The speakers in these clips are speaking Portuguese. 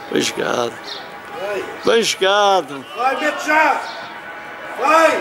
Bem jogado. Bem jogado. Vai, mete já! Vai!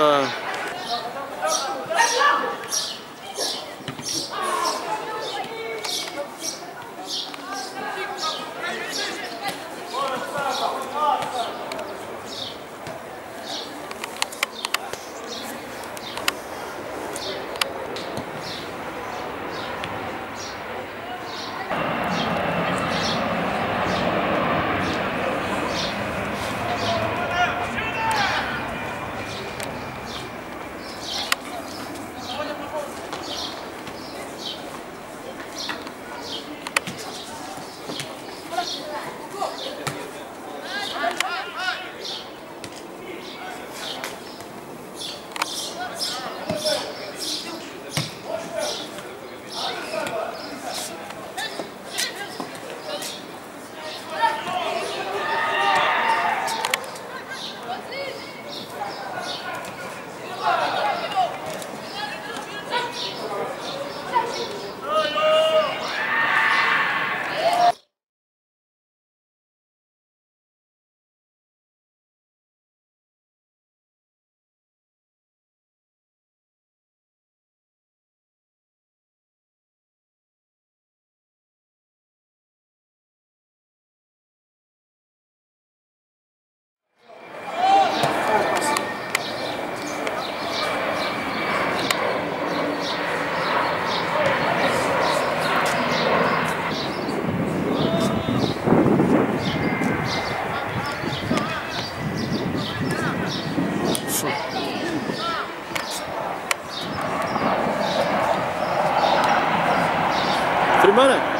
Primeira.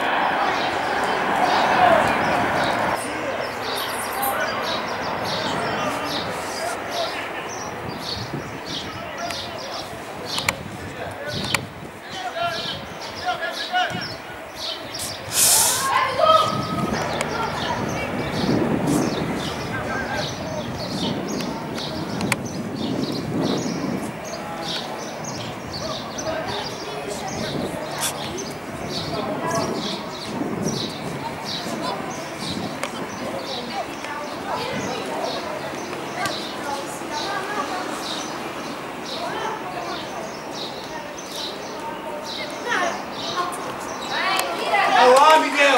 Olá, Miguel!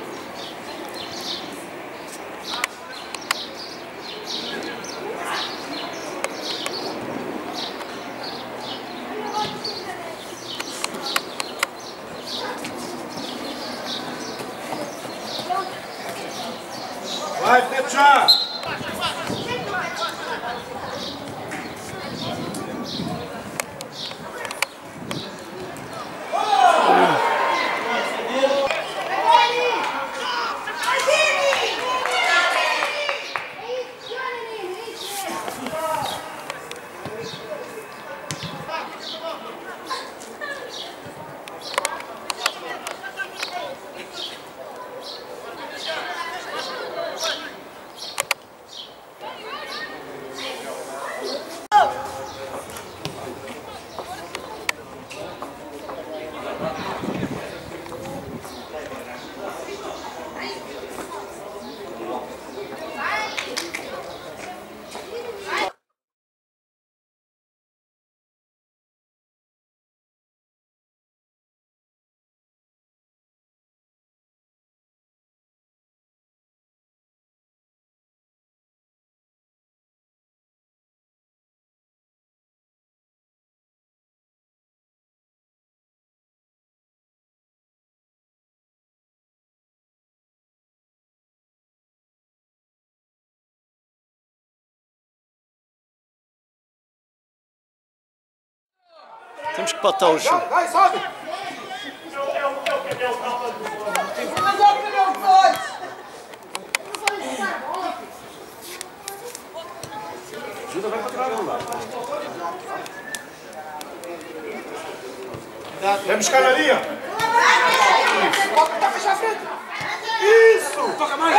Vai, mete já! Temos que patar o jogo. Vai, sobe! Ajuda, vai para trás, não dá. Vamos buscar na linha. Toca já à frente. Isso! Toca mais.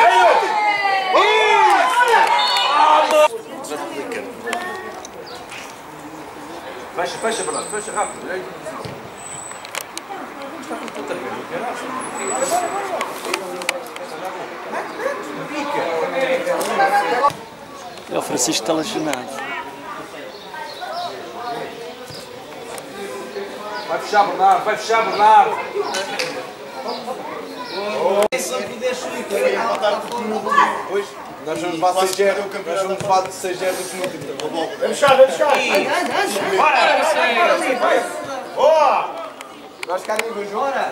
Fecha, fecha, Bernardo, fecha rápido. Está com tanta pena, É o Francisco que está lesionado. Vai fechar, Bernardo, vai fechar, Bernardo. Nós vamos levar 6-0, nós vamos levar 6-0 do penúltimo. Vem fechar, vem fechar. Boa! Nós queremos jogar.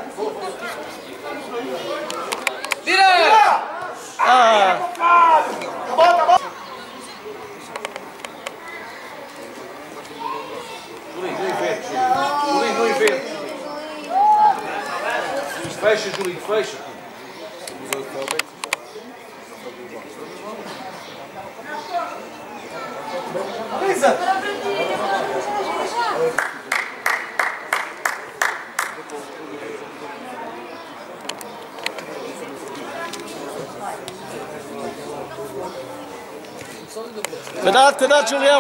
Tira! Ah! Bota, bota! Julinho, no evento, Julinho, no evento. Fecha, Julinho, fecha. Cuidado, cuidado, Julião!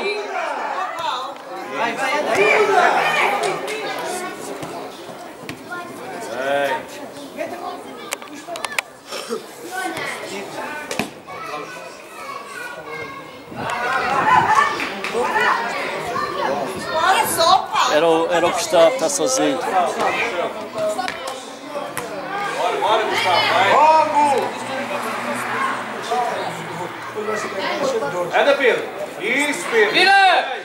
Era o Gustavo, está sozinho. Bora, Gustavo, vai. Anda, Pedro. Isso, Pedro. Vira!